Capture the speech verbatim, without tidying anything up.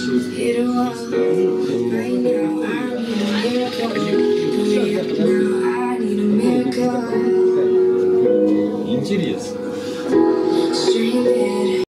Hit a wall. Right now, I need a miracle. Hurry up now, I need a miracle. 인질이었어.